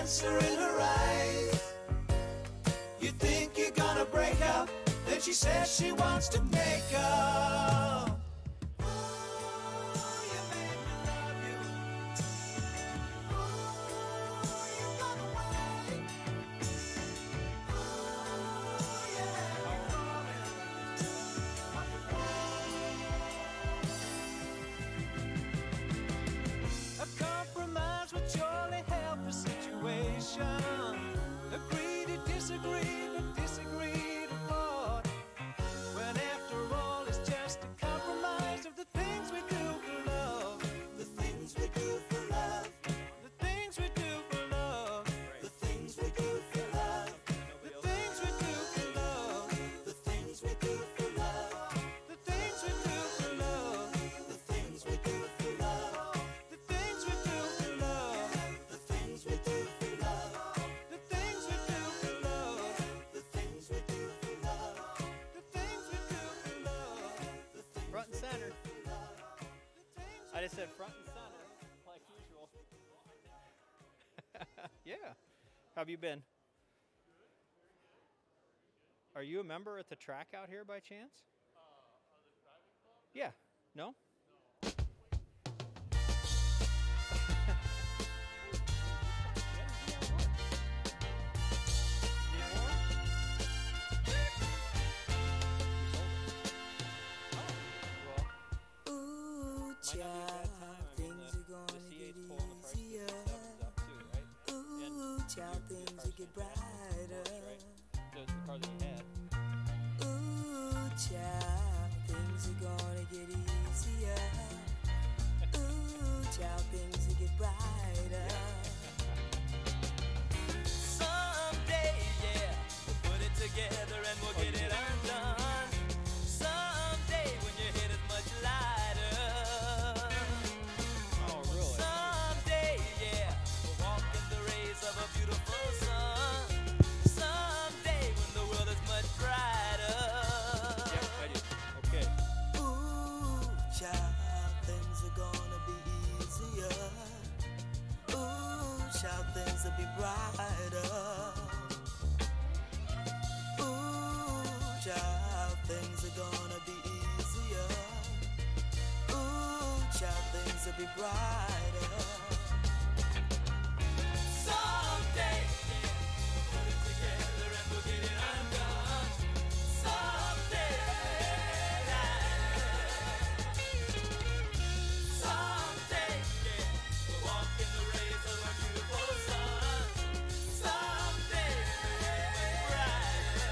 answer in her eyes. You think you're gonna break up, then she says she wants to make up. Agree to disagree, but disagree to part. When after all it's just a compromise of the things we do for love. The things we do for love. The things we do for love. The things we do for love. The things we do for love. The things we do for love. The things we do for love. The things we do for love. The things we do for love. The things we do for love. The things we do for love. The things we do for love. The things we do for love. Front and center. I just said front and center, like usual. Yeah. How have you been? Are you a member at the track out here by chance? Yeah. No? Ooh, child, things are gonna get easier. Ooh, child, things will get brighter. Ooh, child, things are gonna get easier. Ooh, child, things will get brighter. Someday, yeah, we'll put it together and we'll get it undone. Someday when your head is much lighter. Oh, really? Someday, yeah, we'll walk in the rays of a beautiful sun. Someday when the world is much brighter. Yeah, I do. Okay. Ooh, child, things are gonna be easier. Ooh, child, things will be brighter. Ooh, child, things are gonna be easier. Ooh, child, things will be brighter. Someday, yeah, we'll put it together and we'll get it undone. Someday, someday, yeah, we'll walk in the rays of a beautiful sun. Someday, brighter.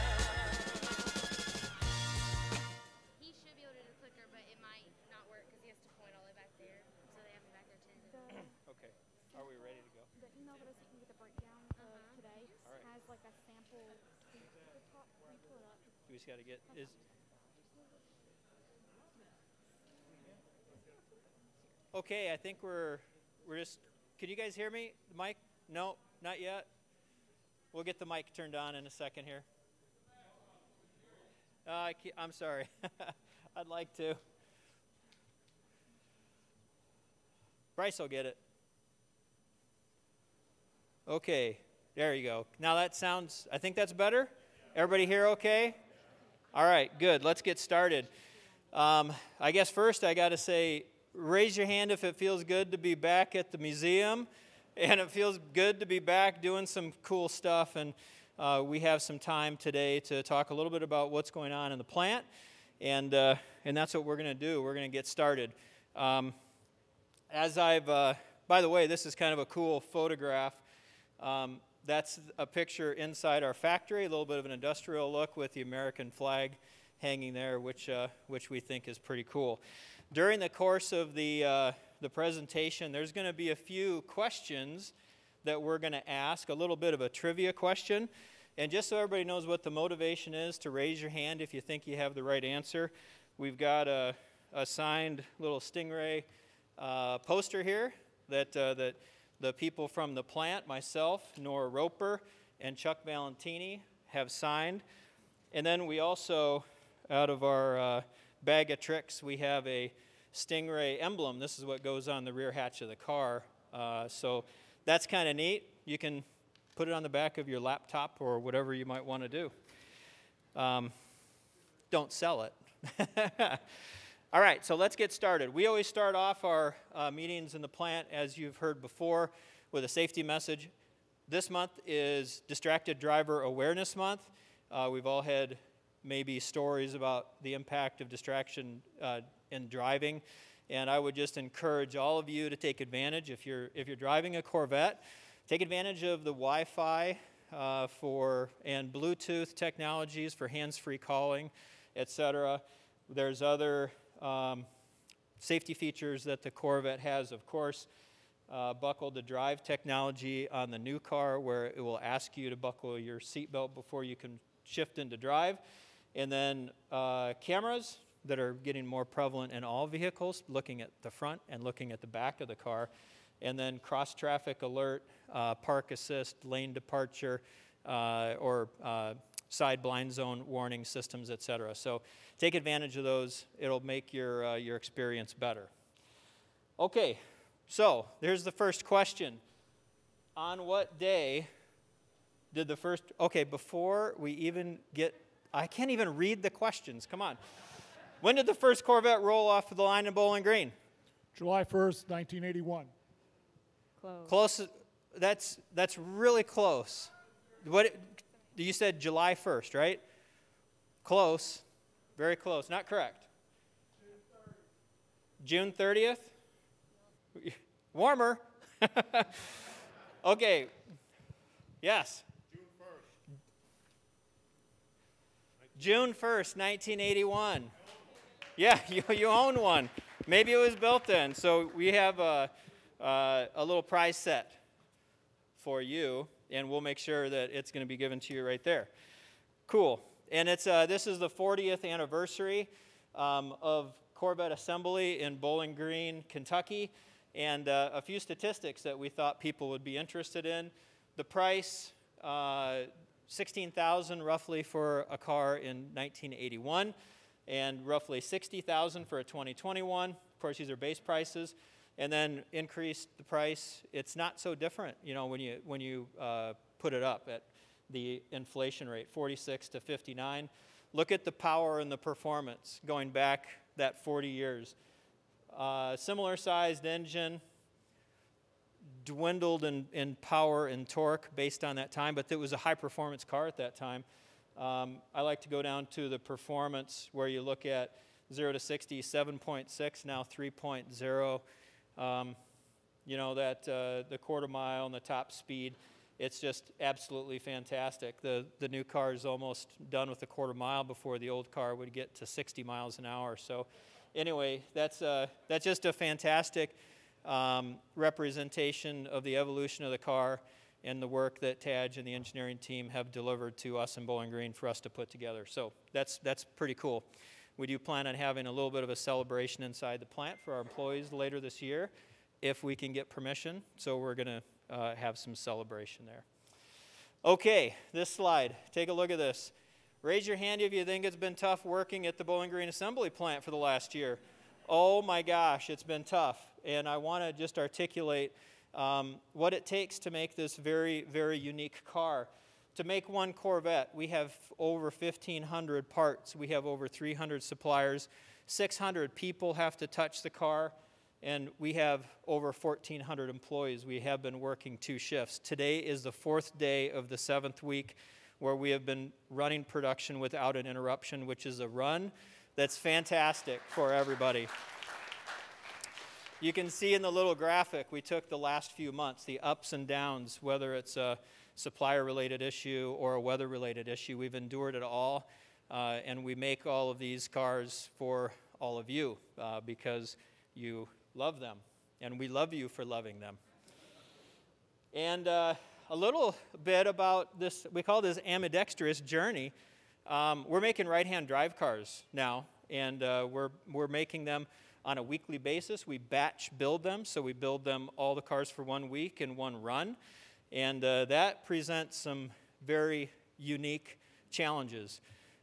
He should be able to do the clicker, but it might not work because he has to point all the way back there. So they have me back there too. Okay. Are we ready to go? The email that I sent you with the breakdown today has like a sample tweet at the top. Can you pull it up? We just got to get is. Okay, I think we're just. Can you guys hear me? The mic? No, not yet. We'll get the mic turned on in a second here. I'm sorry. I'd like to. Bryce will get it. Okay, there you go. Now that sounds, I think that's better. Everybody here okay? All right, good. Let's get started. I guess first I got to say, raise your hand if it feels good to be back at the museum, and it feels good to be back doing some cool stuff. And we have some time today to talk a little bit about what's going on in the plant, and that's what we're going to do. We're going to get started. By the way, this is kind of a cool photograph. That's a picture inside our factory, a little bit of an industrial look with the American flag hanging there, which we think is pretty cool. During the course of the presentation, there's going to be a few questions that we're going to ask, a little bit of a trivia question. And just so everybody knows what the motivation is, to raise your hand if you think you have the right answer. We've got a signed little Stingray poster here that the people from the plant, myself, Nora Roper, and Chuck Valentini have signed. And then we also, out of our bag of tricks, we have a Stingray emblem. This is what goes on the rear hatch of the car. So that's kind of neat. You can put it on the back of your laptop or whatever you might want to do. Don't sell it. All right, so let's get started. We always start off our meetings in the plant, as you've heard before, with a safety message. This month is Distracted Driver Awareness Month. We've all had maybe stories about the impact of distraction in driving, and I would just encourage all of you to take advantage. If you're driving a Corvette, take advantage of the Wi-Fi and Bluetooth technologies for hands-free calling, etc. There's other safety features that the Corvette has, of course. Buckle to drive technology on the new car, where it will ask you to buckle your seatbelt before you can shift into drive. And then cameras that are getting more prevalent in all vehicles, looking at the front and looking at the back of the car. And then cross-traffic alert, park assist, lane departure, or side blind zone warning systems, etc. So take advantage of those. It'll make your experience better. Okay, so there's the first question. On what day did the first... Okay, before we even get... I can't even read the questions. Come on. When did the first Corvette roll off the line in Bowling Green? July 1st, 1981. Close. That's really close. What you said? July 1st, right? Close. Very close. Not correct. June 30th. Warmer. Okay. Yes. June 1st, 1981. Yeah, you own one. Maybe it was built then. So we have a little prize set for you, and we'll make sure that it's going to be given to you right there. Cool. And this is the 40th anniversary of Corvette assembly in Bowling Green, Kentucky, and a few statistics that we thought people would be interested in. The price, $16,000 roughly for a car in 1981, and roughly $60,000 for a 2021. Of course, these are base prices. And then increased the price. It's not so different, when you put it up at the inflation rate, 46 to 59. Look at the power and the performance going back that 40 years. Similar sized engine, dwindled in power and torque based on that time, but it was a high performance car at that time. I like to go down to the performance where you look at 0 to 60, 7.6, now 3.0. The quarter mile and the top speed, it's just absolutely fantastic. The new car is almost done with the quarter mile before the old car would get to 60 miles an hour. So anyway, that's just a fantastic representation of the evolution of the car and the work that Taj and the engineering team have delivered to us in Bowling Green for us to put together. So that's pretty cool. We do plan on having a little bit of a celebration inside the plant for our employees later this year, if we can get permission. So we're going to have some celebration there. Okay, this slide. Take a look at this. Raise your hand if you think it's been tough working at the Bowling Green Assembly Plant for the last year. Oh my gosh, it's been tough. And I want to just articulate what it takes to make this very, very unique car. To make one Corvette, we have over 1,500 parts. We have over 300 suppliers. 600 people have to touch the car, and we have over 1,400 employees. We have been working 2 shifts. Today is the 4th day of the 7th week where we have been running production without an interruption, which is a run that's fantastic for everybody. You can see in the little graphic, we took the last few months, the ups and downs, whether it's a supplier-related issue or a weather-related issue. We've endured it all, and we make all of these cars for all of you because you love them, and we love you for loving them. And a little bit about this, we call this ambidextrous journey. We're making right-hand drive cars now, and we're making them on a weekly basis. We batch build them, so we build them all the cars for 1 week in one run. And that presents some very unique challenges.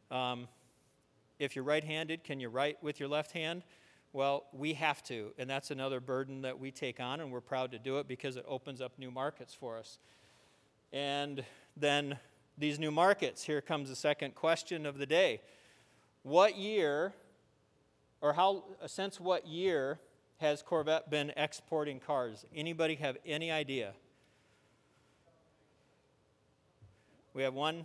If you're right-handed, can you write with your left hand? Well, we have to, and that's another burden that we take on, and we're proud to do it because it opens up new markets for us. And then these new markets. Here comes the second question of the day. What year, or since what year has Corvette been exporting cars? Anybody have any idea? We have one.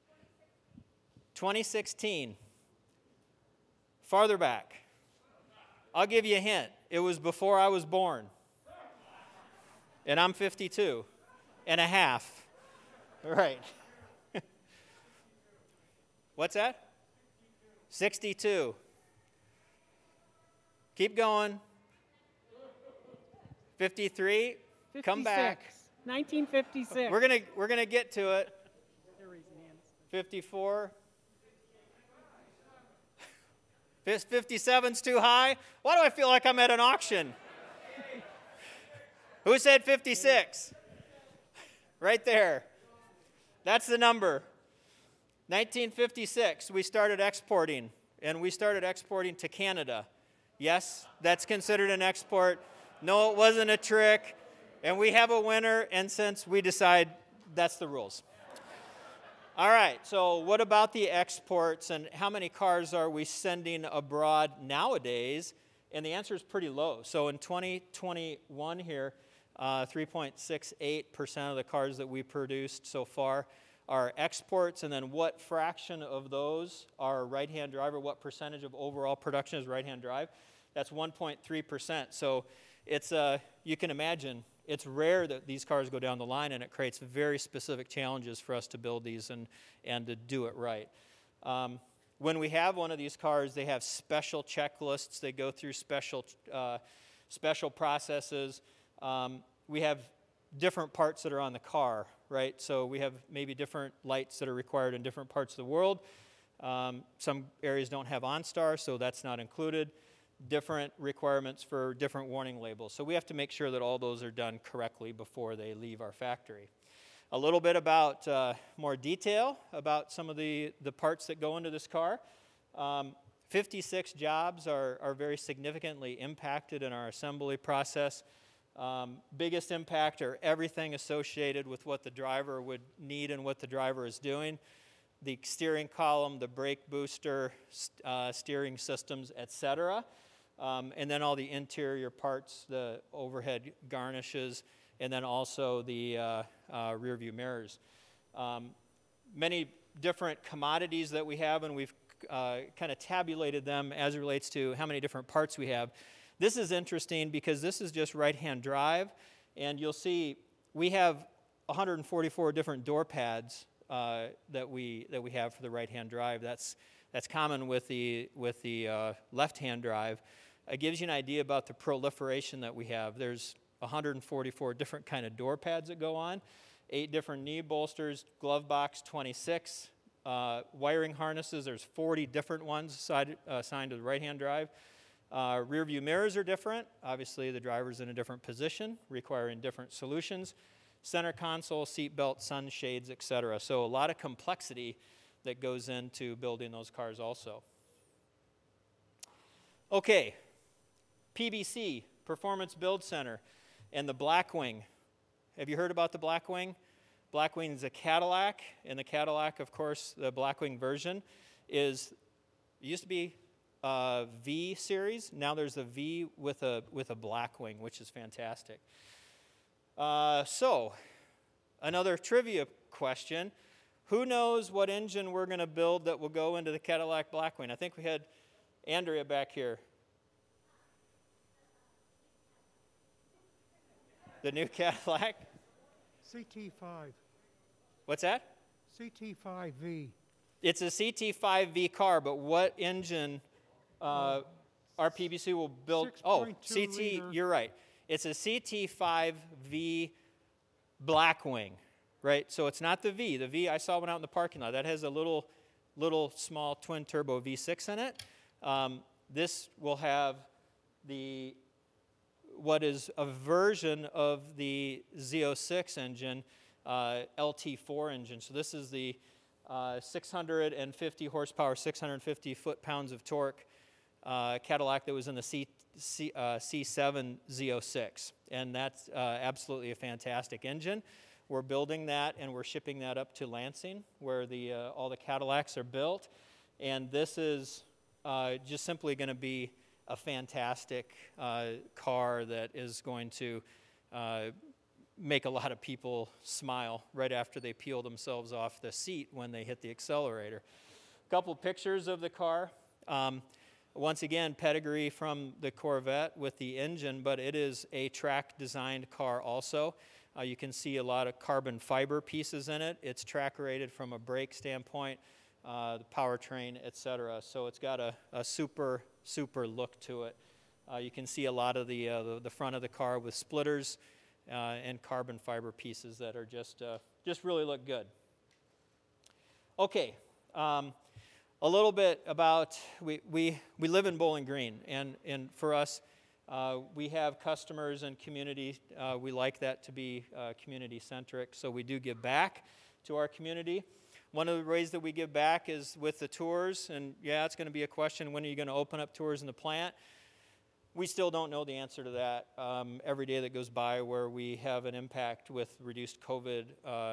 2016. Farther back. I'll give you a hint. It was before I was born. And I'm 52 and a half. Right. What's that? 62. Keep going. 53. 56. Come back. 1956. We're gonna get to it. 54. 57's too high. Why do I feel like I'm at an auction? Who said 56? Right there. That's the number. 1956, we started exporting, and we started exporting to Canada. Yes, that's considered an export. No, it wasn't a trick. And we have a winner, and since we decide that's the rules. All right, so what about the exports, and how many cars are we sending abroad nowadays? And the answer is pretty low. So in 2021 here, 3.68% of the cars that we produced so far are exports, and then what fraction of those are right-hand drive, or what percentage of overall production is right-hand drive? That's 1.3%. So it's, you can imagine, it's rare that these cars go down the line, and it creates very specific challenges for us to build these and to do it right. When we have one of these cars, they have special checklists. They go through special processes. We have different parts that are on the car, right? So we have maybe different lights that are required in different parts of the world. Some areas don't have OnStar, so that's not included. Different requirements for different warning labels. So we have to make sure that all those are done correctly before they leave our factory. A little bit about more detail about some of the parts that go into this car. 56 jobs are very significantly impacted in our assembly process. Biggest impact are everything associated with what the driver would need and what the driver is doing. The steering column, the brake booster, steering systems, etc. And then all the interior parts, the overhead garnishes, and then also the rear view mirrors. Many different commodities that we have, and we've kind of tabulated them as it relates to how many different parts we have. This is interesting because this is just right-hand drive, and you'll see we have 144 different door pads that we have for the right-hand drive. That's common with the left-hand drive. It gives you an idea about the proliferation that we have. There's 144 different kind of door pads that go on, 8 different knee bolsters, glove box 26, wiring harnesses. There's 40 different ones assigned to the right-hand drive. Rear view mirrors are different. Obviously, the driver's in a different position, requiring different solutions. Center console, seat belt, sunshades, etc. So a lot of complexity that goes into building those cars also. Okay, PBC, Performance Build Center, and the Blackwing. Have you heard about the Blackwing? Blackwing is a Cadillac, and the Cadillac, of course, the Blackwing version it used to be V series. Now there's a V with a Blackwing, which is fantastic. So, another trivia question. Who knows what engine we're going to build that will go into the Cadillac Blackwing? I think we had Andrea back here. The new Cadillac? CT5. What's that? CT5V. It's a CT5V car, but what engine our PBC will build? Oh, CT, liter. You're right. It's a CT5V Blackwing, right? So it's not the V. The V, I saw one out in the parking lot. That has a little small twin turbo V6 in it. This will have what is a version of the Z06 engine, LT4 engine. So this is the 650 horsepower, 650 foot-pounds of torque Cadillac that was in the C7 Z06. And that's absolutely a fantastic engine. We're building that, and we're shipping that up to Lansing, where all the Cadillacs are built. And this is just simply going to be a fantastic car that is going to make a lot of people smile right after they peel themselves off the seat when they hit the accelerator. A couple pictures of the car. Once again, pedigree from the Corvette with the engine, but it is a track-designed car also. You can see a lot of carbon fiber pieces in it. It's track-rated from a brake standpoint, the powertrain, etc. So it's got a super look to it. You can see a lot of the front of the car with splitters and carbon fiber pieces that are just really look good. Okay. A little bit about, we live in Bowling Green, and for us, we have customers and community. We like that to be community-centric, so we do give back to our community. One of the ways that we give back is with the tours, and yeah, it's going to be a question, when are you going to open up tours in the plant? We still don't know the answer to that. Every day that goes by where we have an impact with reduced COVID,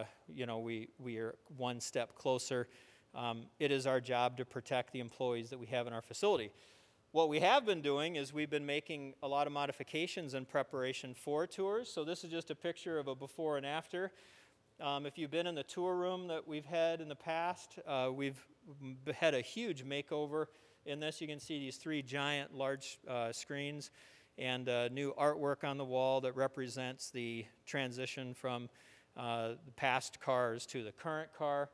we are one step closer. It is our job to protect the employees that we have in our facility. What we have been doing is we've been making a lot of modifications in preparation for tours. So this is just a picture of a before and after. If you've been in the tour room that we've had in the past, we've had a huge makeover in this. You can see these 3 giant large screens and new artwork on the wall that represents the transition from the past cars to the current car.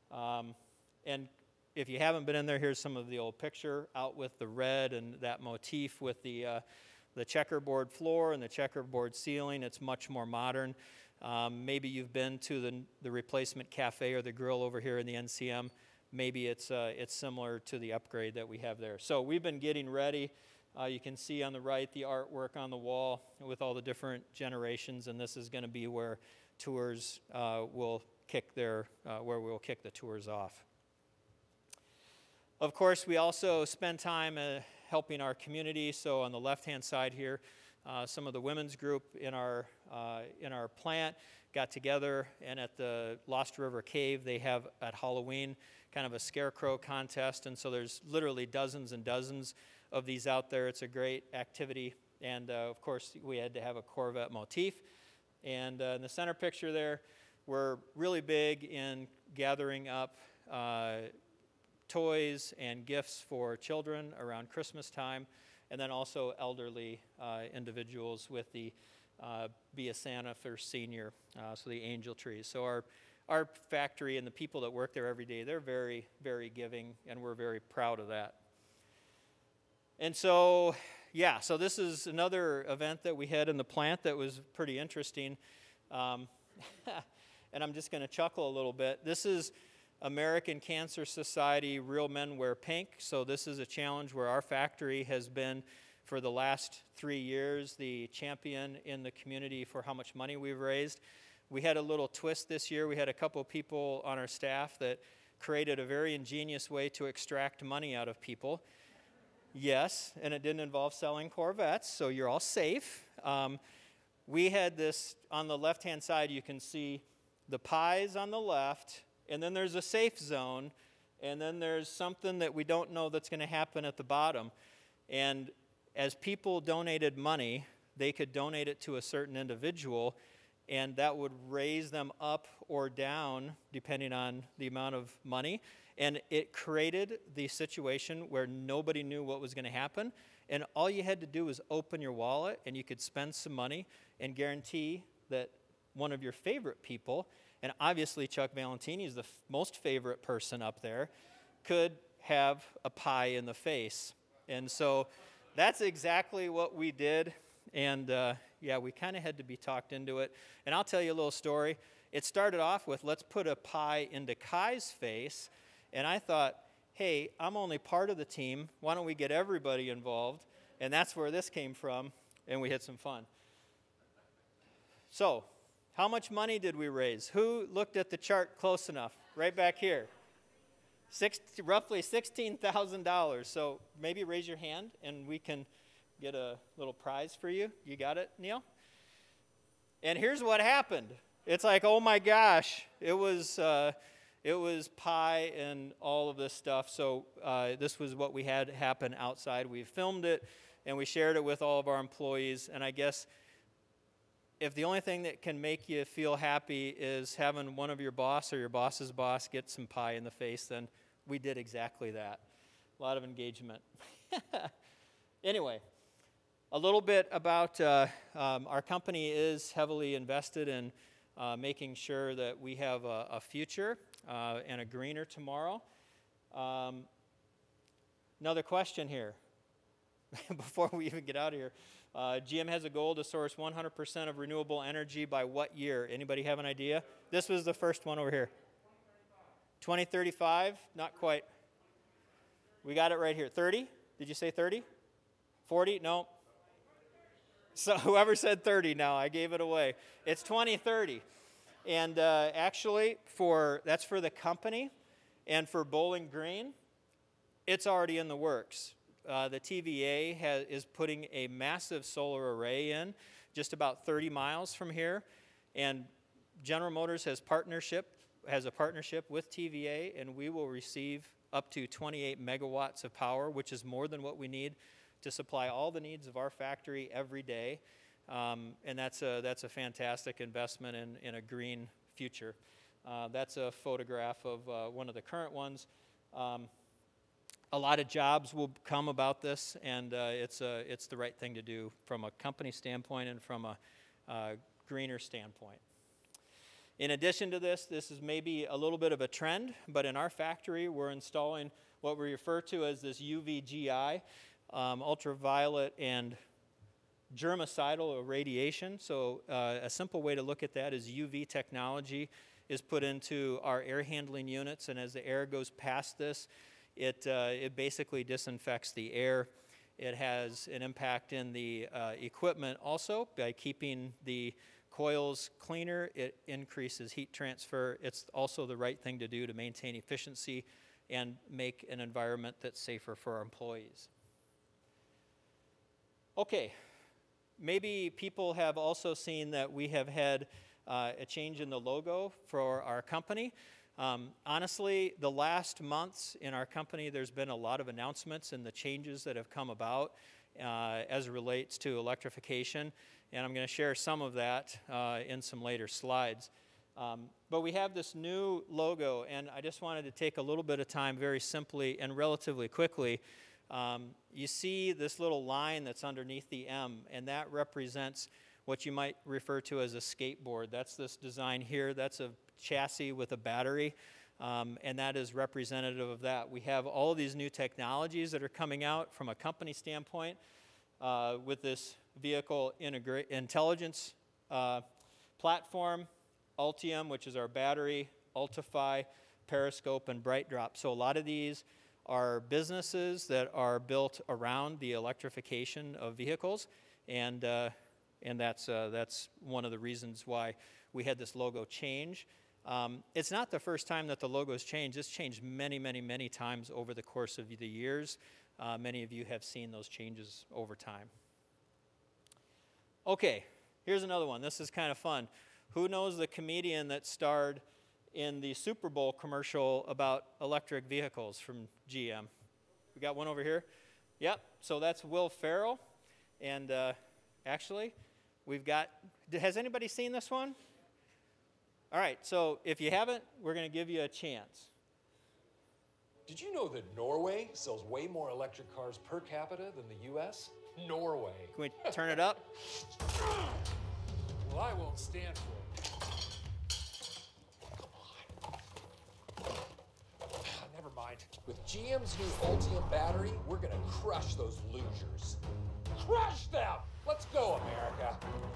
And if you haven't been in there, here's some of the old picture out with the red and that motif with the checkerboard floor and the checkerboard ceiling. It's much more modern. Maybe you've been to the replacement cafe or the grill over here in the NCM. Maybe it's similar to the upgrade that we have there. So we've been getting ready. You can see on the right the artwork on the wall with all the different generations, and this is going to be where tours will kick where we'll kick the tours off. Of course, we also spend time helping our community. So on the left-hand side here, some of the women's group in our plant got together, and at the Lost River Cave, they have at Halloween kind of a scarecrow contest, and so there's literally dozens and dozens of these out there. It's a great activity, and of course, we had to have a Corvette motif. And in the center picture there, we're really big in gathering up toys and gifts for children around Christmas time, and then also elderly individuals with the Be a Santa for Senior, so the angel trees. So our factory and the people that work there every day, they're very, very giving, and we're very proud of that. And so, yeah, so this is another event that we had in the plant that was pretty interesting. And I'm just going to chuckle a little bit. This is American Cancer Society Real Men Wear Pink. So this is a challenge where our factory has been, for the last 3 years, the champion in the community for how much money we've raised. We had a little twist this year. We had a couple people on our staff that created a very ingenious way to extract money out of people. Yes, and it didn't involve selling Corvettes, so you're all safe. We had this on the left-hand side. You can see the pies on the left, and then there's a safe zone, and then there's something that we don't know that's going to happen at the bottom. And as people donated money, they could donate it to a certain individual, and that would raise them up or down depending on the amount of money. And it created the situation where nobody knew what was going to happen, and all you had to do was open your wallet, and you could spend some money and guarantee that one of your favorite people, and obviously Chuck Valentini is the most favorite person up there, could have a pie in the face. And so that's exactly what we did. And yeah, we kind of had to be talked into it. And I'll tell you a little story. It started off with, let's put a pie into Kai's face. And I thought, hey, I'm only part of the team. Why don't we get everybody involved? And that's where this came from. And we had some fun. So, how much money did we raise? Who looked at the chart close enough? Right back here. Roughly $16,000. So maybe raise your hand and we can get a little prize for you. You got it, Neil? And here's what happened. It's like, oh my gosh, it was pie and all of this stuff. So this was what we had happen outside. We filmed it, and we shared it with all of our employees. And I guess if the only thing that can make you feel happy is having one of your boss or your boss's boss get some pie in the face, then we did exactly that. A lot of engagement. Anyway, a little bit about our company is heavily invested in making sure that we have a future and a greener tomorrow. Another question here before we even get out of here. GM has a goal to source 100% of renewable energy by what year? Anybody have an idea? This was the first one over here. 2035? Not quite. We got it right here. 30? Did you say 30? 40? No. So whoever said 30 now, I gave it away. It's 2030. And actually, that's for the company. And for Bowling Green, it's already in the works. The TVA is putting a massive solar array in just about 30 miles from here. And General Motors has a partnership with TVA, and we will receive up to 28 megawatts of power, which is more than what we need to supply all the needs of our factory every day. And that's a fantastic investment in a green future. That's a photograph of one of the current ones. A lot of jobs will come about this, and it's the right thing to do from a company standpoint and from a greener standpoint. In addition to this is maybe a little bit of a trend, but in our factory, we're installing what we refer to as this UVGI, ultraviolet and germicidal irradiation. So a simple way to look at that is UV technology is put into our air handling units, and as the air goes past this, it basically disinfects the air. It has an impact in the equipment also by keeping the coils cleaner. It increases heat transfer. It's also the right thing to do to maintain efficiency and make an environment that's safer for our employees. Okay, maybe people have also seen that we have had a change in the logo for our company. Honestly, the last months in our company, there's been a lot of announcements and the changes that have come about as it relates to electrification, and I'm going to share some of that in some later slides. But we have this new logo, and I just wanted to take a little bit of time very simply and relatively quickly. You see this little line that's underneath the M, and that represents what you might refer to as a skateboard. That's this design here. That's a chassis with a battery, and that is representative of that. We have all of these new technologies that are coming out from a company standpoint with this vehicle intelligence platform, Ultium, which is our battery, Ultify, Periscope, and BrightDrop. So a lot of these are businesses that are built around the electrification of vehicles, and that's one of the reasons why we had this logo change. It's not the first time that the logo has changed. It's changed many, many, many times over the course of the years. Many of you have seen those changes over time. Okay, here's another one. This is kind of fun. Who knows the comedian that starred in the Super Bowl commercial about electric vehicles from GM? We got one over here. Yep, so that's Will Ferrell. And actually, we've got, has anybody seen this one? All right, so if you haven't, we're going to give you a chance. Did you know that Norway sells way more electric cars per capita than the U.S.? Norway. Can we turn it up? Well, I won't stand for it. Never mind. With GM's new Ultium battery, we're going to crush those losers. Crush them! Let's go, America.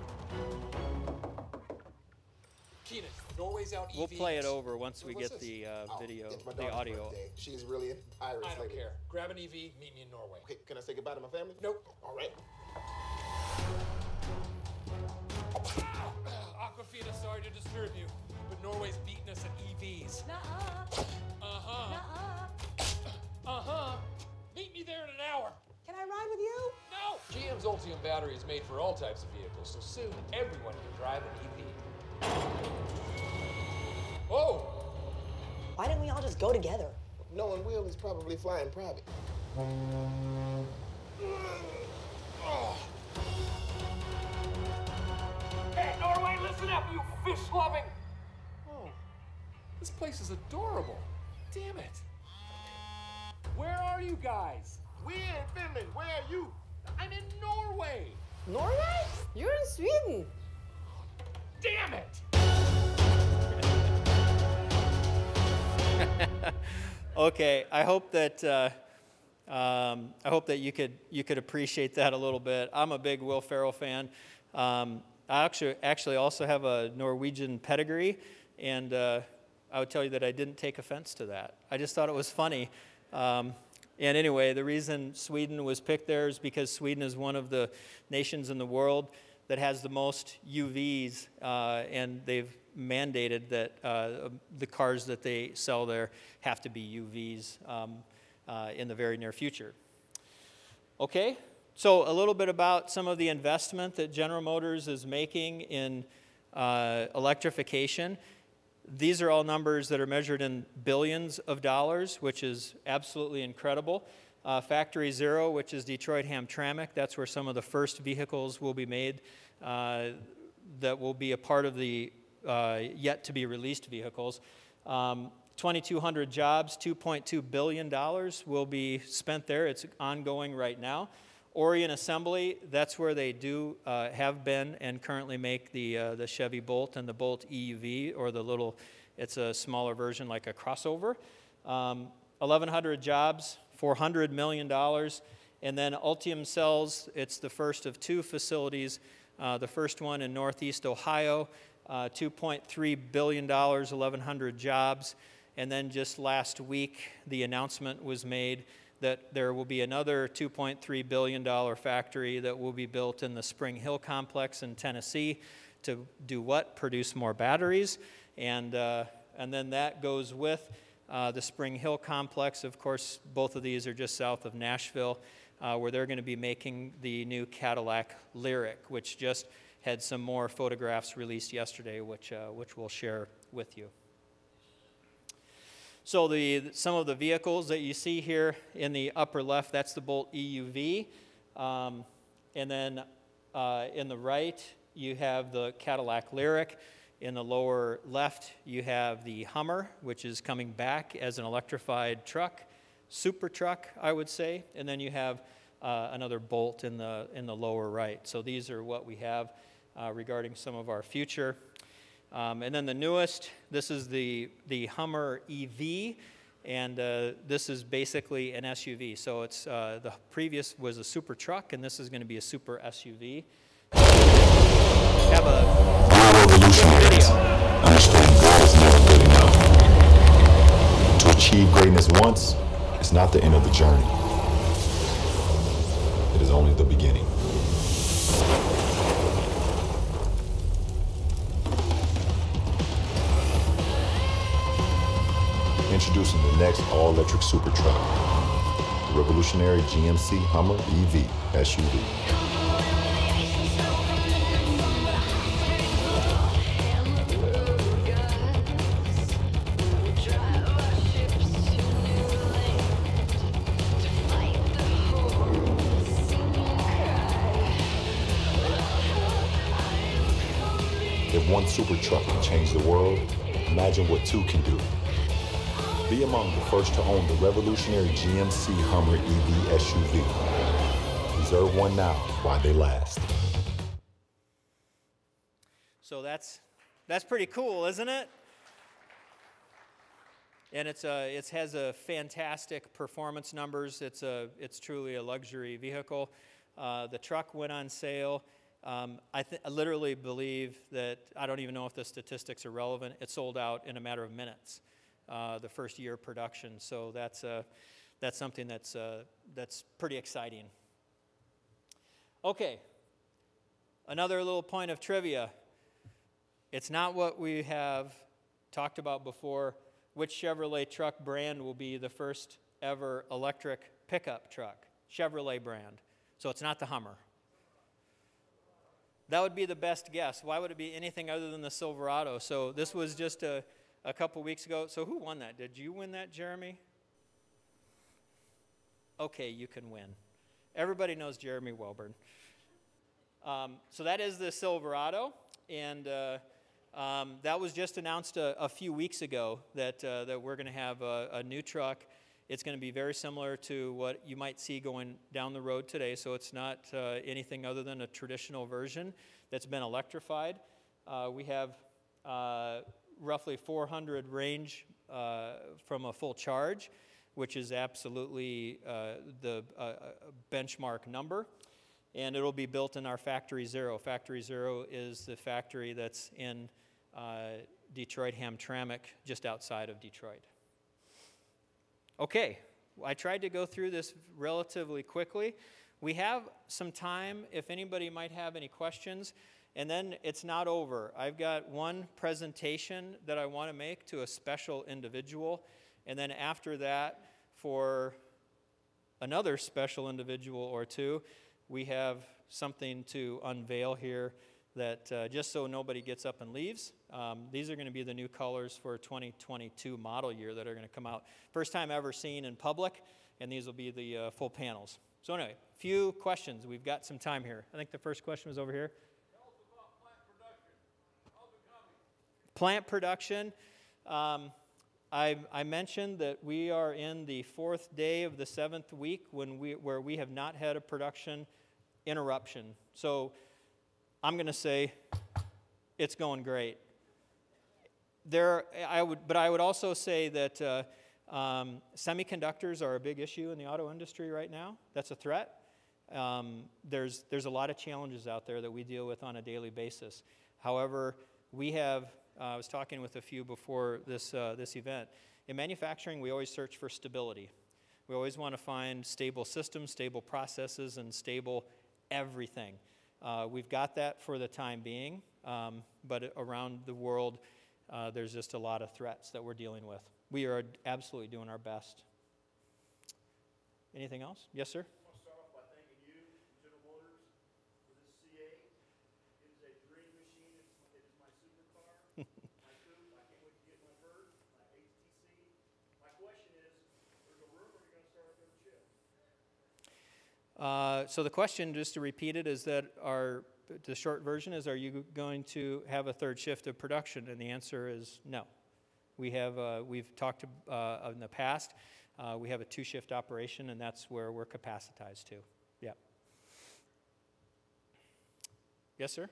Keenan, Norway's out EVs. We'll play it over once we get the video, the audio. Birthday. She's really into pirates. I don't care. Grab an EV, meet me in Norway. Okay, can I say goodbye to my family? Nope. All right. Aquafina, sorry to disturb you, but Norway's beating us at EVs. Nuh-uh. Uh-huh. Nuh-uh. Uh-huh. Meet me there in an hour. Can I ride with you? No! GM's Ultium battery is made for all types of vehicles, so soon everyone can drive an EV. Oh! Why didn't we all just go together? Knowing Will, he's probably flying private. Hey, Norway, listen up, you fish-loving... Oh, this place is adorable. Damn it. Where are you guys? We're in Finland. Where are you? I'm in Norway. Norway? You're in Sweden. Damn it! Okay, I hope that you could appreciate that a little bit. I'm a big Will Ferrell fan. I actually also have a Norwegian pedigree, and I would tell you that I didn't take offense to that. I just thought it was funny. And anyway, the reason Sweden was picked there is because Sweden is one of the nations in the world that has the most UVs, and they've mandated that the cars that they sell there have to be UVs in the very near future. Okay, so a little bit about some of the investment that General Motors is making in electrification. These are all numbers that are measured in billions of dollars, which is absolutely incredible. Factory Zero, which is Detroit-Hamtramck, that's where some of the first vehicles will be made that will be a part of the yet-to-be-released vehicles. 2,200 jobs, $2.2 billion will be spent there. It's ongoing right now. Orion Assembly, that's where they do have been and currently make the Chevy Bolt and the Bolt EUV, or the little, it's a smaller version like a crossover. 1,100 jobs, $400 million. And then Ultium Cells, it's the first of two facilities. The first one in Northeast Ohio, $2.3 billion, 1,100 jobs. And then just last week, the announcement was made that there will be another $2.3 billion factory that will be built in the Spring Hill complex in Tennessee to do what? Produce more batteries. And then that goes with the Spring Hill complex. Of course, both of these are just south of Nashville, where they're going to be making the new Cadillac Lyriq, which just had some more photographs released yesterday, which we'll share with you. So some of the vehicles that you see here in the upper left, that's the Bolt EUV. And then in the right, you have the Cadillac Lyriq. In the lower left, you have the Hummer, which is coming back as an electrified truck, super truck, I would say. And then you have another Bolt in the lower right. So these are what we have regarding some of our future. And then the newest, this is the Hummer EV, and this is basically an SUV. So it's the previous was a super truck, and this is going to be a super SUV. Have a video. Understand God is never good enough. To achieve greatness once is not the end of the journey. It is only the beginning. Introducing the next all-electric super truck, the revolutionary GMC Hummer EV SUV. If one super truck can change the world, imagine what two can do. Be among the first to own the revolutionary GMC Hummer EV SUV. Reserve one now while they last. So that's pretty cool, isn't it? And it has a fantastic performance numbers. It's truly a luxury vehicle. The truck went on sale. I literally believe that, I don't even know if the statistics are relevant, it sold out in a matter of minutes, the first year of production. So that's something that's pretty exciting. Okay, another little point of trivia. It's not what we have talked about before. Which Chevrolet truck brand will be the first ever electric pickup truck? Chevrolet brand. So it's not the Hummer. That would be the best guess. Why would it be anything other than the Silverado? So this was just a couple weeks ago. So who won that? Did you win that, Jeremy? Okay, you can win. Everybody knows Jeremy Welburn. So that is the Silverado, and that was just announced a few weeks ago that we're going to have a new truck. It's going to be very similar to what you might see going down the road today, so it's not anything other than a traditional version that's been electrified. We have roughly 400 range from a full charge, which is absolutely the benchmark number, and it'll be built in our Factory Zero. Factory Zero is the factory that's in Detroit Hamtramck, just outside of Detroit. Okay, I tried to go through this relatively quickly. We have some time if anybody might have any questions, and then it's not over. I've got one presentation that I want to make to a special individual, and then after that, for another special individual or two, we have something to unveil here that just so nobody gets up and leaves. These are going to be the new colors for 2022 model year that are going to come out. First time ever seen in public, and these will be the full panels. So anyway, few questions. We've got some time here. I think the first question was over here. Tell us about plant production. How's it coming? I mentioned that we are in the 4th day of the 7th week where we have not had a production interruption. So I'm going to say it's going great. I would also say that semiconductors are a big issue in the auto industry right now. That's a threat. There's a lot of challenges out there that we deal with on a daily basis. However, we have, I was talking with a few before this event. In manufacturing, we always search for stability. We always want to find stable systems, stable processes, and stable everything. We've got that for the time being, but around the world, there's just a lot of threats that we're dealing with. We are absolutely doing our best. Anything else? Yes, sir? I want to start off by thanking you, General Motors, for this C8. It is a dream machine. It is my supercar. My coupe. I can't wait to get my bird, my HTC. My question is, there's a rumor you're going to start a third shift. So the question, just to repeat it, is that the short version is, are you going to have a third shift of production? And the answer is no. We've talked in the past. We have a 2-shift operation, and that's where we're capacitized to. Yeah. Yes, sir?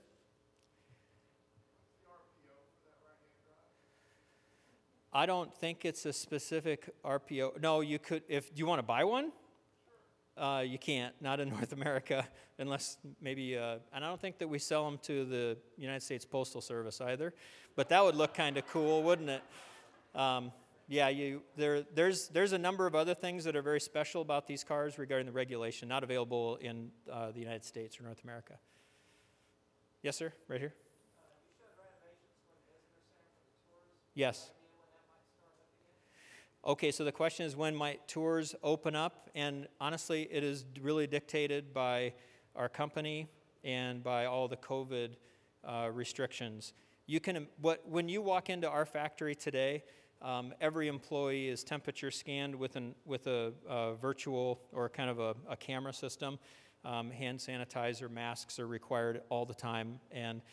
I don't think it's a specific RPO. No, you could. Do you want to buy one? You can't, not in North America, unless maybe, and I don't think that we sell them to the United States Postal Service either, but that would look kind of cool, wouldn't it? Yeah, there's a number of other things that are very special about these cars regarding the regulation, not available in the United States or North America. Yes, sir, right here. You showed renovations for the visitor center for the tours. Yes. When that might start up again? Okay, so the question is, when might tours open up? And honestly, it is really dictated by our company and by all the COVID restrictions. When you walk into our factory today, every employee is temperature scanned with a virtual or kind of a camera system. Hand sanitizer, masks are required all the time, and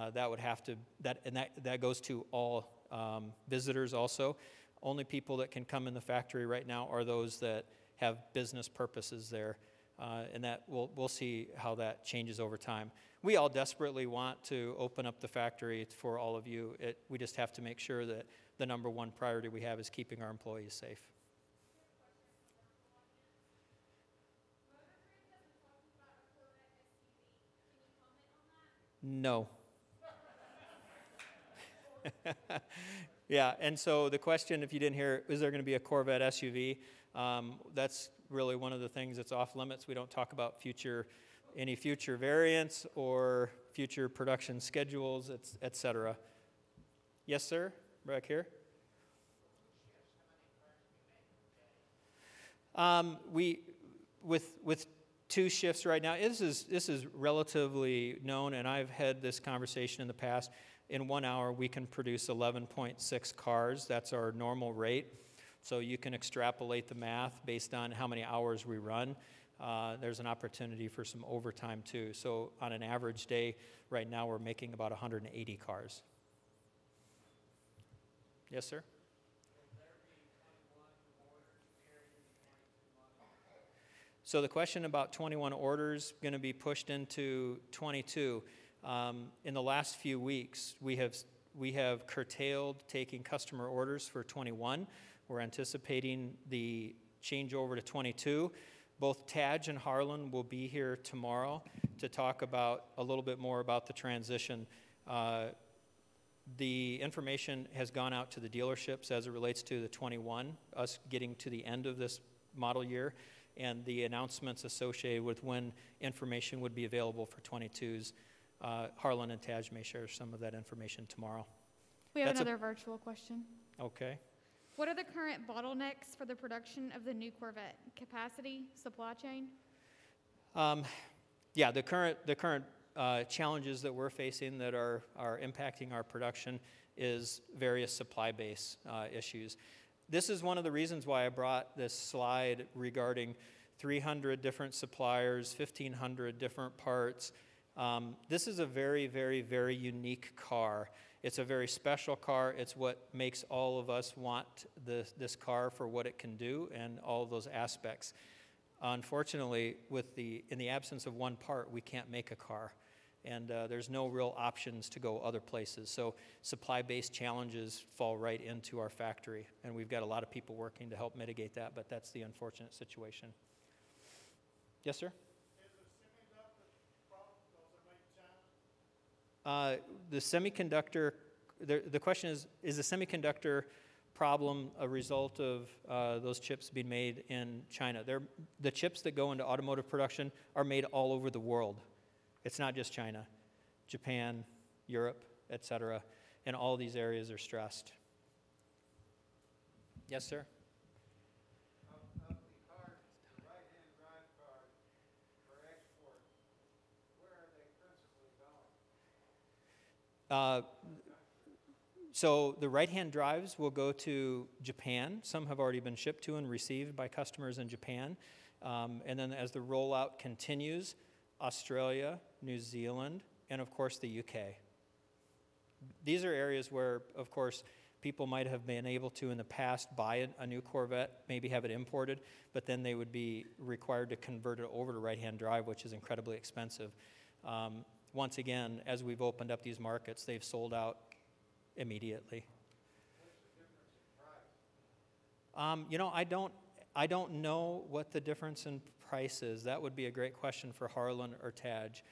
that goes to all visitors also. Only people that can come in the factory right now are those that have business purposes there, and that we'll see how that changes over time. We all desperately want to open up the factory for all of you. We just have to make sure that the number one priority we have is keeping our employees safe. No. Yeah, and so the question, if you didn't hear, is there going to be a Corvette SUV? That's really one of the things that's off limits. We don't talk about any future variants or future production schedules, et cetera. Yes, sir? Back here. With 2 shifts right now. This is relatively known, and I've had this conversation in the past. In 1 hour, we can produce 11.6 cars. That's our normal rate. So you can extrapolate the math based on how many hours we run. There's an opportunity for some overtime too. So on an average day, right now we're making about 180 cars. Yes, sir? So the question about 21 orders going to be pushed into 22. In the last few weeks, we have curtailed taking customer orders for 21. We're anticipating the changeover to 22. Both Taj and Harlan will be here tomorrow to talk about a little bit more about the transition. The information has gone out to the dealerships as it relates to the 21, us getting to the end of this model year, and the announcements associated with when information would be available for 22s. Harlan and Taj may share some of that information tomorrow. We have another virtual question. Okay. What are the current bottlenecks for the production of the new Corvette? Capacity, supply chain? Yeah, the current challenges that we're facing that are impacting our production is various supply base issues. This is one of the reasons why I brought this slide regarding 300 different suppliers, 1,500 different parts. This is a very, very, very unique car. It's a very special car. It's what makes all of us want this car for what it can do and all of those aspects. Unfortunately, in the absence of one part, we can't make a car. And there's no real options to go other places. So supply-based challenges fall right into our factory. And we've got a lot of people working to help mitigate that, but that's the unfortunate situation. Yes, sir? The semiconductor, the question is the semiconductor problem a result of those chips being made in China? The chips that go into automotive production are made all over the world. It's not just China. Japan, Europe, etc. And all these areas are stressed. Yes, sir? So the right-hand drives will go to Japan. Some have already been shipped to and received by customers in Japan. And then as the rollout continues, Australia, New Zealand, and of course the UK. These are areas where, of course, people might have been able to in the past buy a new Corvette, maybe have it imported, but then they would be required to convert it over to right-hand drive, which is incredibly expensive. Once again, as we've opened up these markets, they've sold out immediately. You know, I don't know what the difference in price is. That would be a great question for Harlan or Taj.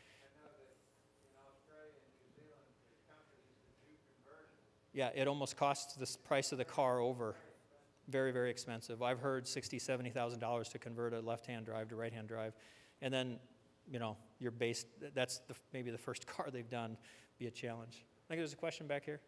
Yeah, it almost costs the price of the car over. Very, very expensive. I've heard $60,000, $70,000 to convert a left-hand drive to right-hand drive. And then, you know, you're based, that's maybe the first car they've done, be a challenge. I think there's a question back here.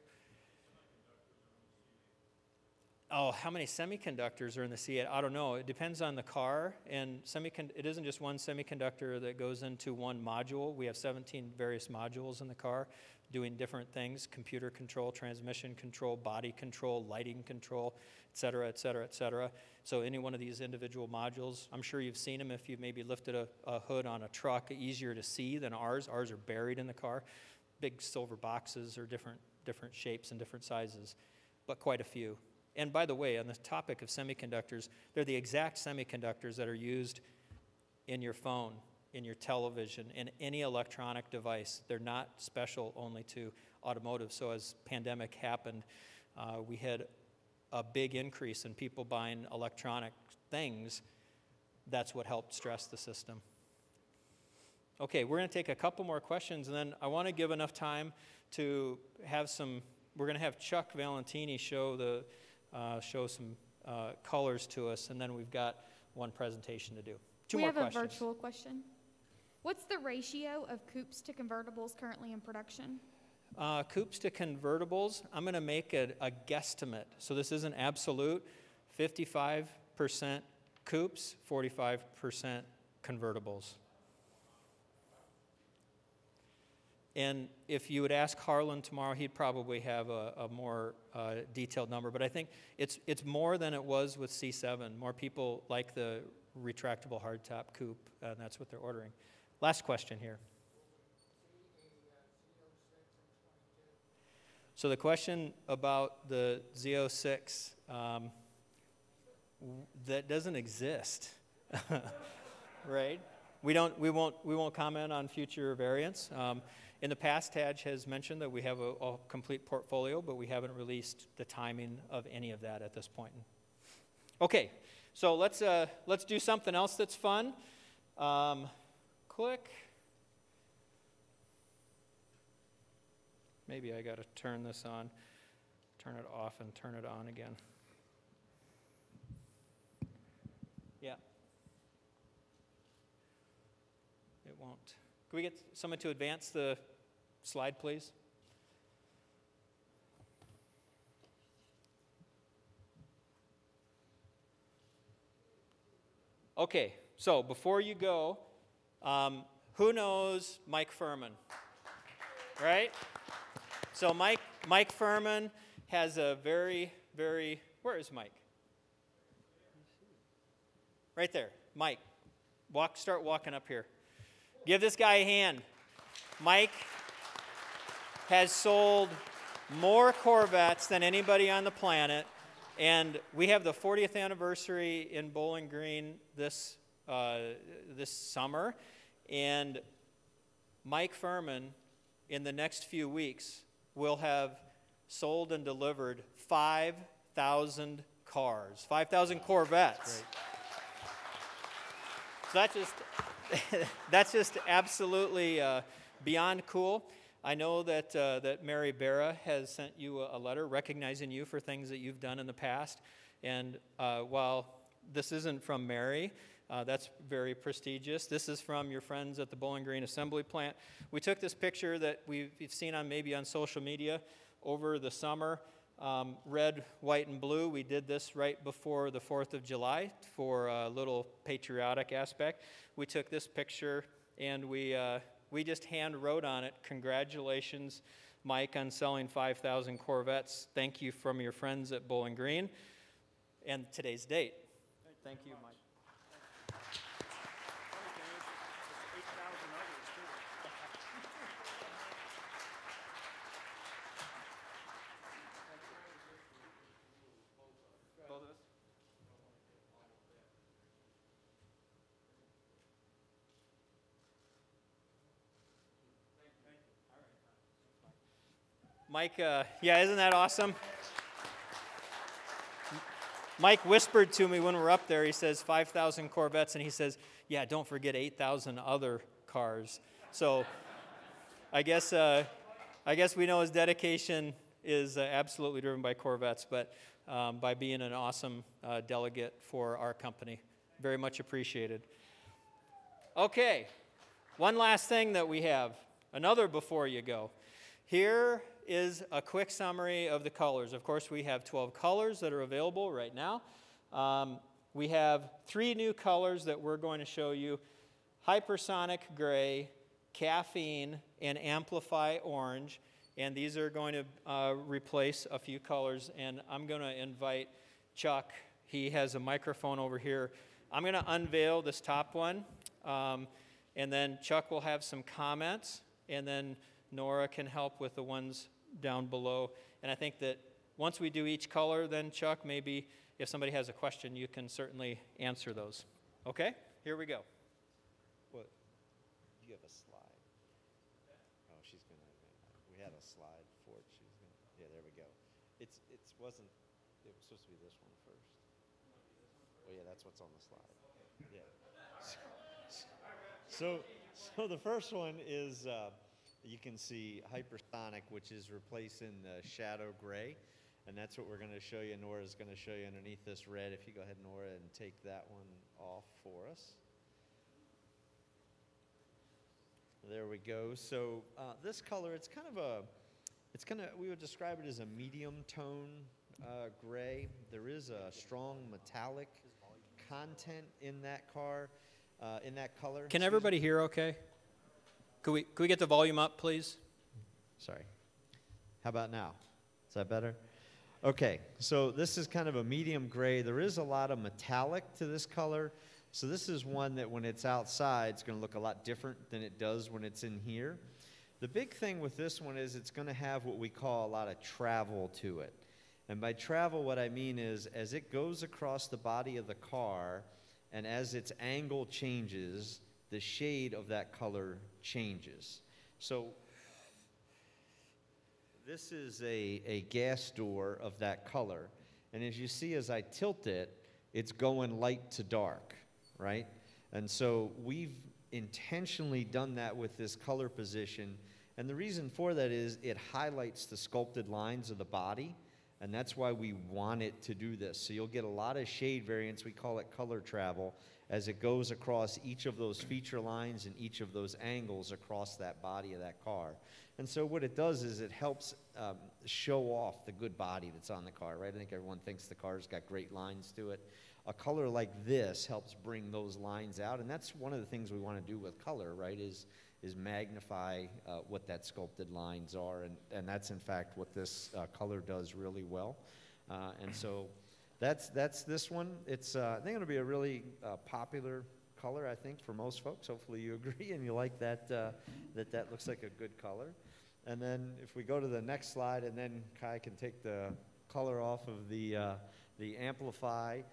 Oh, how many semiconductors are in the C8? I don't know. It depends on the car, and it isn't just one semiconductor that goes into one module. We have 17 various modules in the car doing different things: computer control, transmission control, body control, lighting control, et cetera, et cetera, et cetera. So any one of these individual modules, I'm sure you've seen them if you've maybe lifted a hood on a truck, easier to see than ours. Ours are buried in the car. Big silver boxes are different shapes and different sizes, but quite a few. And by the way, on the topic of semiconductors, they're the exact semiconductors that are used in your phone, in your television, in any electronic device. They're not special only to automotive. So as pandemic happened, we had a big increase in people buying electronic things. That's what helped stress the system. Okay, we're going to take a couple more questions, and then I want to give enough time to have some. We're going to have Chuck Valentini show some colors to us, and then we've got one presentation to do. Two more questions. We have a virtual question. What's the ratio of coupes to convertibles currently in production? Coupes to convertibles, I'm going to make a guesstimate. So this isn't absolute. 55% coupes, 45% convertibles. And if you would ask Harlan tomorrow, he'd probably have a more detailed number. But I think it's more than it was with C7. More people like the retractable hardtop coupe, and that's what they're ordering. Last question here. So the question about the Z06, that doesn't exist, right? We won't comment on future variants. In the past, Taj has mentioned that we have a complete portfolio, but we haven't released the timing of any of that at this point. Okay, so let's do something else that's fun. Click. Maybe I got to turn this on, turn it off, and turn it on again. Yeah. It won't. Can we get someone to advance the slide, please? Okay, so before you go, who knows Mike Furman? Right? So Mike Furman has a very, where is Mike? Right there. Mike, start walking up here. Give this guy a hand. Mike has sold more Corvettes than anybody on the planet, and we have the 40th anniversary in Bowling Green this summer, and Mike Furman, in the next few weeks, will have sold and delivered 5,000 cars, 5,000 Corvettes. Great. So that's just absolutely beyond cool. I know that Mary Barra has sent you a letter recognizing you for things that you've done in the past. And while this isn't from Mary, that's very prestigious. This is from your friends at the Bowling Green Assembly Plant. We took this picture that we've seen maybe on social media over the summer. Red, white, and blue. We did this right before the 4th of July for a little patriotic aspect. We took this picture and we just hand wrote on it, "Congratulations, Mike, on selling 5,000 Corvettes. Thank you from your friends at Bowling Green." And today's date. Thank you, Mike. Mike, yeah, isn't that awesome? Mike whispered to me when we were up there, he says 5,000 Corvettes, and he says, yeah, don't forget 8,000 other cars. So I guess we know his dedication is absolutely driven by Corvettes, but by being an awesome delegate for our company. Very much appreciated. Okay, one last thing that we have, another before you go. Here is a quick summary of the colors. Of course, we have 12 colors that are available right now. We have 3 new colors that we're going to show you: Hypersonic Gray, Caffeine, and Amplify Orange. And these are going to replace a few colors. And I'm going to invite Chuck. He has a microphone over here. I'm going to unveil this top one. And then Chuck will have some comments. And then Nora can help with the ones down below. And I think that once we do each color, then Chuck, maybe if somebody has a question, you can certainly answer those. Okay? Here we go. What? You have a slide. Oh, she's gonna. We had a slide for it. She's gonna. Yeah, there we go. It wasn't. It was supposed to be this one first. Oh yeah, that's what's on the slide. Yeah. So the first one is. You can see Hypersonic, which is replacing the Shadow Gray, and that's what we're going to show you. Nora's going to show you underneath this red. If you go ahead, Nora, and take that one off for us. There we go. So this color, we would describe it as a medium tone gray. There is a strong metallic content in that car, in that color. Can everybody hear okay? Could we get the volume up, please? Sorry. How about now? Is that better? Okay, so this is kind of a medium gray. There is a lot of metallic to this color. So this is one that when it's outside, it's going to look a lot different than it does when it's in here. The big thing with this one is it's going to have what we call a lot of travel to it. And by travel, what I mean is as it goes across the body of the car and as its angle changes, the shade of that color changes. So this is a gas door of that color. And as you see, as I tilt it, it's going light to dark, right? And so we've intentionally done that with this color position. And the reason for that is it highlights the sculpted lines of the body. And that's why we want it to do this. So you'll get a lot of shade variance, we call it color travel, as it goes across each of those feature lines and each of those angles across that body of that car. And so what it does is it helps show off the good body that's on the car, right? I think everyone thinks the car's got great lines to it. A color like this helps bring those lines out, and that's one of the things we want to do with color, right, is magnify what that sculpted lines are, and that's in fact what this color does really well. And so that's this one. It's I think it'll be a really popular color, I think, for most folks. Hopefully you agree and you like that, that looks like a good color. And then if we go to the next slide, and then Kai can take the color off of the Amplify,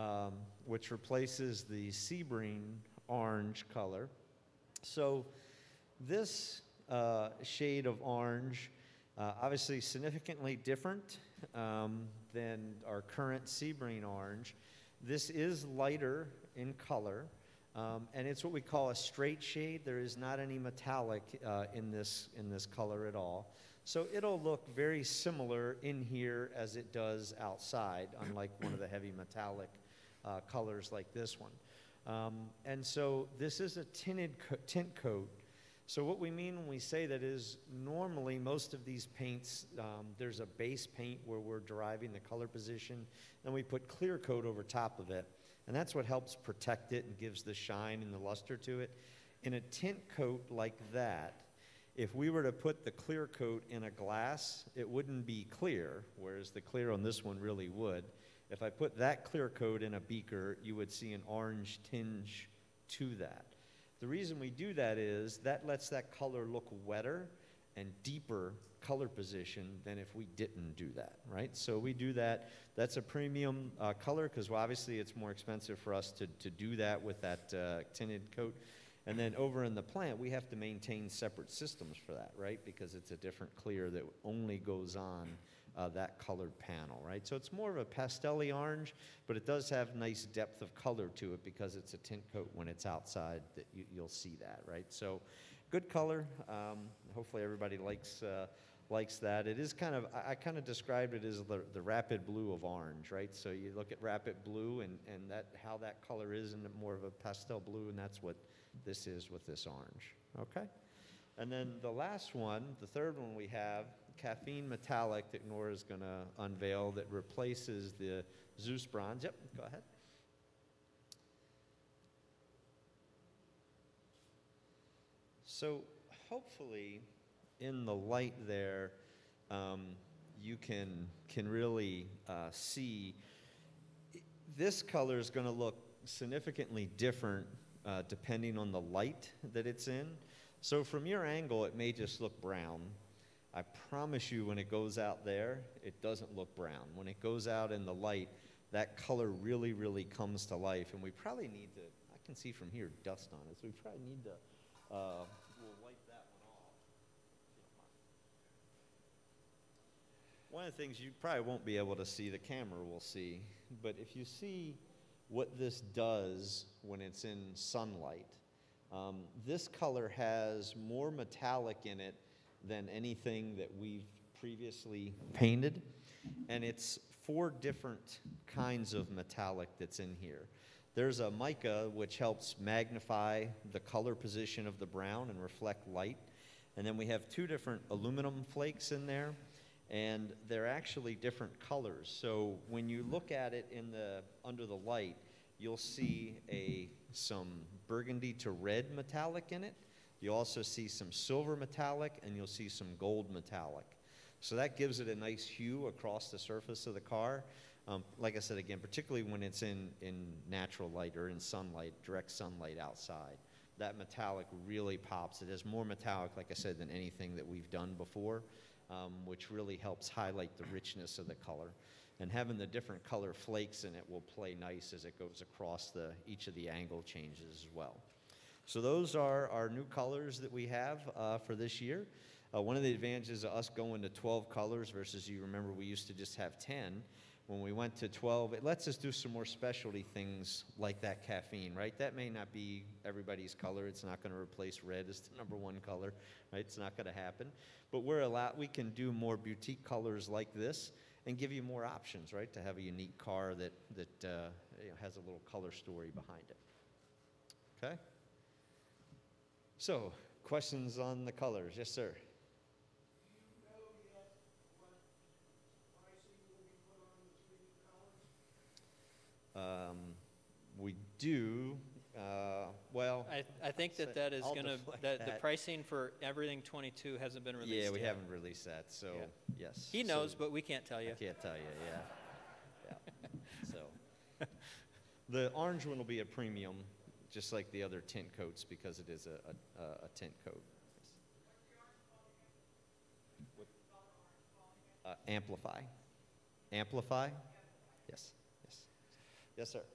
which replaces the sea green orange color. So this shade of orange, obviously significantly different than our current sea green orange. This is lighter in color, and it's what we call a straight shade. There is not any metallic in this color at all. So it'll look very similar in here as it does outside, unlike one of the heavy metallic colors like this one. And so this is a tint coat. So what we mean when we say that is normally most of these paints, there's a base paint where we're deriving the color position, and we put clear coat over top of it. And that's what helps protect it and gives the shine and the luster to it. In a tint coat like that, if we were to put the clear coat in a glass, it wouldn't be clear, whereas the clear on this one really would. If I put that clear coat in a beaker, you would see an orange tinge to that. The reason we do that is that lets that color look wetter and deeper color position than if we didn't do that, right? So we do that. That's a premium color because obviously it's more expensive for us to do that with that tinted coat. And then over in the plant, we have to maintain separate systems for that, right? Because it's a different clear that only goes on that colored panel, right? So it's more of a pastel-y orange, but it does have nice depth of color to it because it's a tint coat when it's outside that you'll see that, right? So good color. Hopefully everybody likes that. It is kind of, I kind of described it as the rapid blue of orange, right? So you look at rapid blue and that how that color is in more of a pastel blue, and that's what this is with this orange, okay? And then the last one, the third one we have, caffeine metallic that Nora's going to unveil that replaces the Zeus bronze. Yep, go ahead. So hopefully in the light there, you can really see this color is going to look significantly different depending on the light that it's in. So from your angle, it may just look brown. I promise you when it goes out there, it doesn't look brown. When it goes out in the light, that color really, really comes to life. And we probably need to, I can see from here dust on it, so we probably need to, we'll wipe that one off. One of the things you probably won't be able to see, the camera will see, but if you see what this does when it's in sunlight, this color has more metallic in it than anything that we've previously painted, and it's 4 different kinds of metallic that's in here. There's a mica which helps magnify the color position of the brown and reflect light, and then we have 2 different aluminum flakes in there, and they're actually different colors. So when you look at it under the light, you'll see some burgundy to red metallic in it. You'll also see some silver metallic, and you'll see some gold metallic. So that gives it a nice hue across the surface of the car. Like I said, again, particularly when it's in natural light or in sunlight, direct sunlight outside. That metallic really pops. It has more metallic, like I said, than anything that we've done before, which really helps highlight the richness of the color. And having the different color flakes in it will play nice as it goes across each of the angle changes as well. So those are our new colors that we have for this year. One of the advantages of us going to 12 colors versus, you remember, we used to just have 10. When we went to 12, it lets us do some more specialty things like that caffeine, right? That may not be everybody's color. It's not going to replace red as the #1 color, right? It's not going to happen. But we can do more boutique colors like this and give you more options, right? To have a unique car that has a little color story behind it. Okay? So, questions on the colors? Yes, sir. We do. Well, I think that is going to, the pricing for everything 22 hasn't been released Yeah, we yet. haven't released that, so yes. He knows, but we can't tell you. I can't tell you, yeah. So, the orange one will be a premium, just like the other tint coats, because it is a tint coat. Amplify. Amplify? Yes, yes. Yes, sir.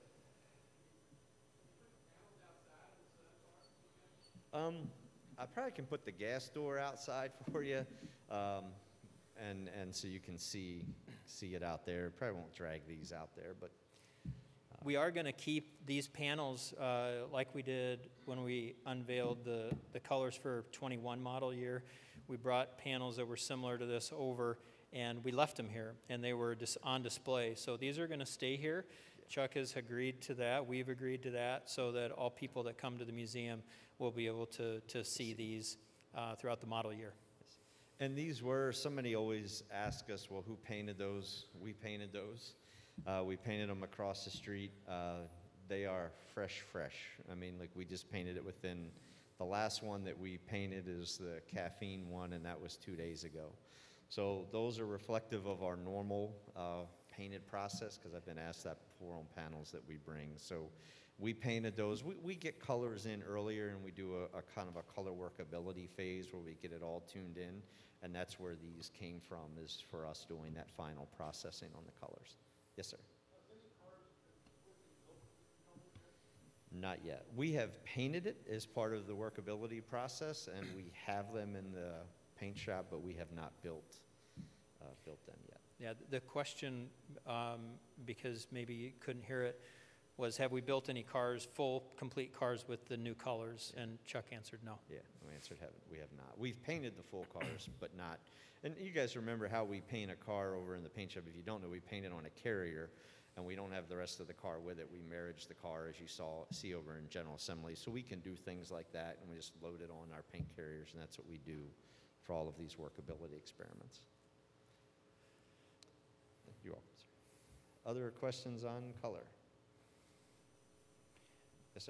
I probably can put the gas door outside for you, and so you can see it out there. Probably won't drag these out there, but we are going to keep these panels like we did when we unveiled the colors for 21 model year. We brought panels that were similar to this over, and we left them here, and they were just on display. So these are going to stay here. Chuck has agreed to that. We've agreed to that, so that all people that come to the museum will be able to see these throughout the model year. And these were, somebody always asks us, well, who painted those? We painted those. We painted them across the street. They are fresh. I mean, like, we just painted it within, the last one that we painted is the caffeine one, and that was 2 days ago. So those are reflective of our normal painted process, because I've been asked that before on panels that we bring. So we painted those. We get colors in earlier, and we do a kind of a color workability phase where we get it all tuned in, and that's where these came from, is for us doing that final processing on the colors. Yes, sir. Not yet. We have painted it as part of the workability process, and we have them in the paint shop, but we have not built them yet. Yeah, the question, because maybe you couldn't hear it, was have we built any cars, full, complete cars with the new colors? And Chuck answered no. Yeah, we answered we have not. We've painted the full cars, but not. And you guys remember how we paint a car over in the paint shop. If you don't know, we paint it on a carrier, and we don't have the rest of the car with it. We marriage the car, as you see over in General Assembly. So we can do things like that, and we just load it on our paint carriers, and that's what we do for all of these workability experiments. You're welcome, sir. Other questions on color? Yes, sir.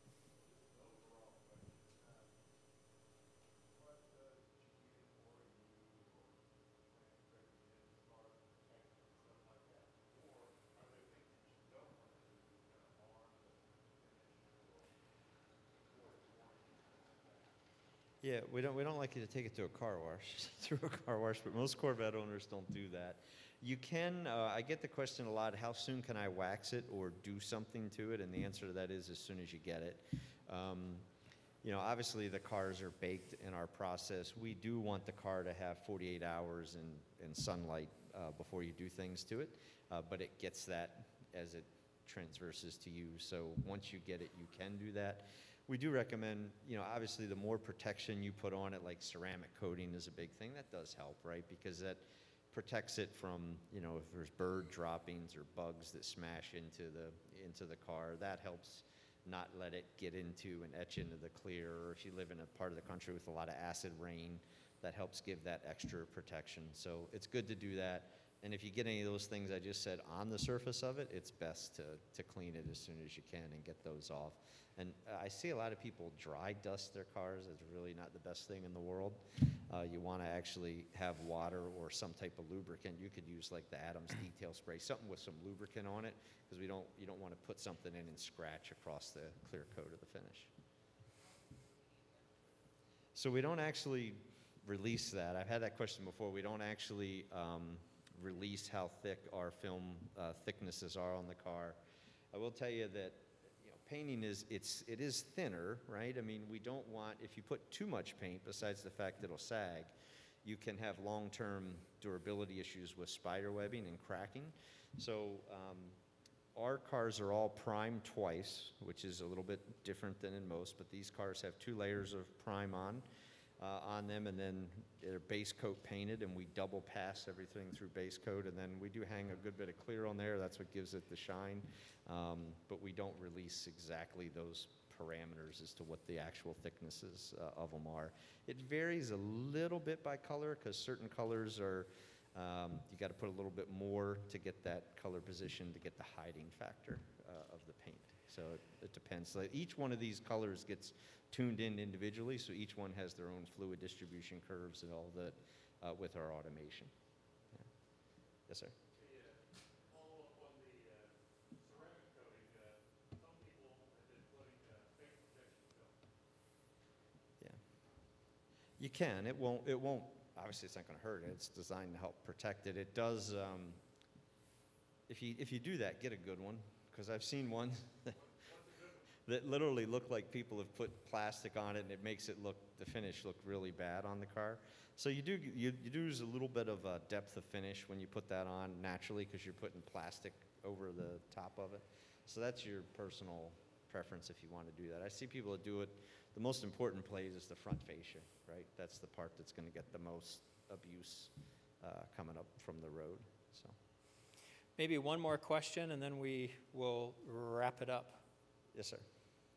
Yeah, we don't like you to take it to a car wash, through a car wash, but most Corvette owners don't do that. You can, I get the question a lot, how soon can I wax it or do something to it? And the answer to that is as soon as you get it. You know, obviously the cars are baked in our process. We do want the car to have 48 hours in sunlight before you do things to it, but it gets that as it transverses to you. So once you get it, you can do that. We do recommend, you know, obviously the more protection you put on it, like ceramic coating is a big thing. That does help, right? Because that protects it from, you know, if there's bird droppings or bugs that smash into the car, that helps not let it get into and etch into the clear. Or if you live in a part of the country with a lot of acid rain, that helps give that extra protection. So it's good to do that. And if you get any of those things I just said on the surface of it, it's best to clean it as soon as you can and get those off. And I see a lot of people dry dust their cars. It's really not the best thing in the world. You want to actually have water or some type of lubricant. You could use like the Adams detail spray, something with some lubricant on it, because you don't want to put something in and scratch across the clear coat of the finish. So we don't actually release that. I've had that question before. We don't actually release how thick our film thicknesses are on the car. I will tell you that painting it is thinner, right? I mean, we don't want, if you put too much paint, besides the fact that it'll sag, you can have long-term durability issues with spider webbing and cracking. So our cars are all primed twice, which is a little bit different than in most, but these cars have 2 layers of prime on them, and then they're base coat painted, and we double pass everything through base coat, and then we do hang a good bit of clear on there. That's what gives it the shine, but we don't release exactly those parameters as to what the actual thicknesses of them are. It varies a little bit by color, because certain colors are, you got to put a little bit more to get that color position to get the hiding factor of the paint. So it depends. So each one of these colors gets tuned in individually, so each one has their own fluid distribution curves and all that with our automation. Yeah. Yes, sir? Follow up on the ceramic coating. Some people have been putting paint protection film. Yeah. You can. It won't. Obviously, it's not going to hurt it. It's designed to help protect it. It does. If you do that, get a good one, because I've seen one that literally look like people have put plastic on it, and it makes it the finish look really bad on the car. So you do use a little bit of a depth of finish when you put that on naturally, because you're putting plastic over the top of it. So that's your personal preference if you want to do that. I see people that do it. The most important place is the front fascia, right? That's the part that's going to get the most abuse coming up from the road. So Maybe one more question, and then we will wrap it up. Yes, sir.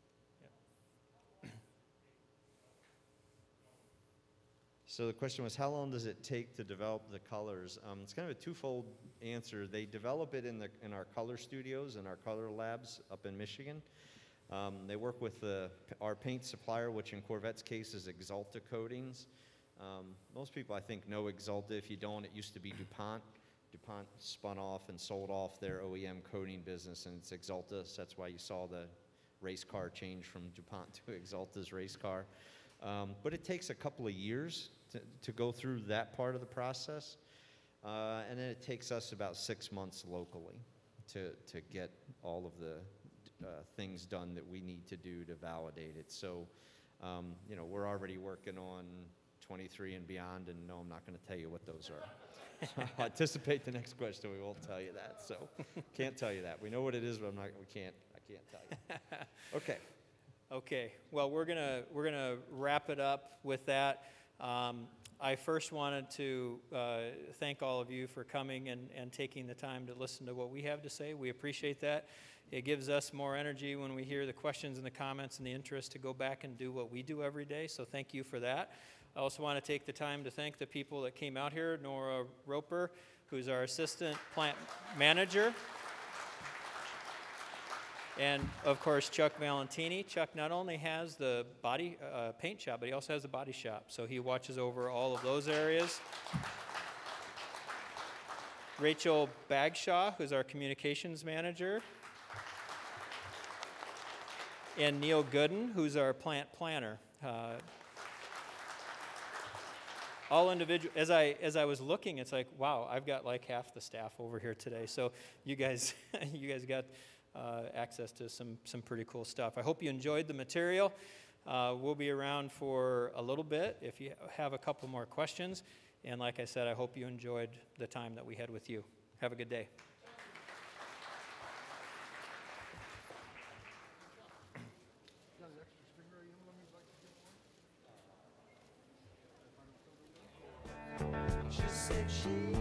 So the question was, how long does it take to develop the colors? It's kind of a twofold answer. They develop it in our color studios and our color labs up in Michigan. They work with our paint supplier, which in Corvette's case is Exalta Coatings. Most people, I think, know Exalta. If you don't, it used to be DuPont. DuPont spun off and sold off their OEM coating business, and it's Exalta. So that's why you saw the race car change from DuPont to Exalta's race car. But it takes a couple of years to go through that part of the process. And then it takes us about 6 months locally to get all of the things done that we need to do to validate it. So, we're already working on 23 and beyond, and no, I'm not going to tell you what those are. So anticipate the next question. We won't tell you that. So can't tell you that. We know what it is, but I can't tell you. Okay. Okay. Well, we're gonna wrap it up with that. I first wanted to thank all of you for coming and taking the time to listen to what we have to say. We appreciate that. It gives us more energy when we hear the questions and the comments and the interest to go back and do what we do every day. So thank you for that. I also want to take the time to thank the people that came out here. Nora Roper, who's our assistant plant manager. And, of course, Chuck Valentini. Chuck not only has the body paint shop, but he also has the body shop. So he watches over all of those areas. Rachel Bagshaw, who's our communications manager. And Neil Gooden, who's our plant planner. All individual. As I was looking, it's like, wow, I've got like half the staff over here today. So you guys got access to some pretty cool stuff. I hope you enjoyed the material. We'll be around for a little bit if you have a couple more questions. And like I said, I hope you enjoyed the time that we had with you. Have a good day. She said she